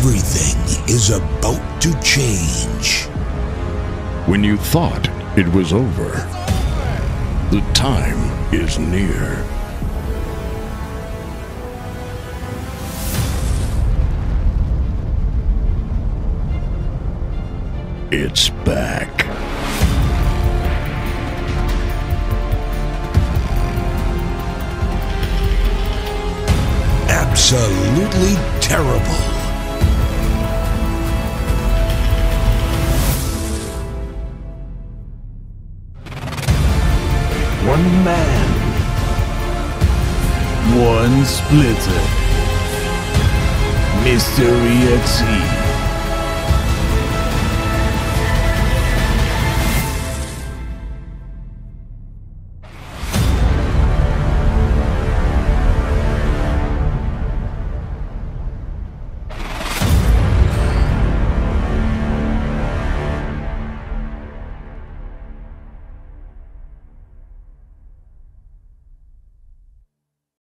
Everything is about to change. When you thought it was over, the time is near. It's back. Absolutely terrible. One man, one splitter. Mystery Exe.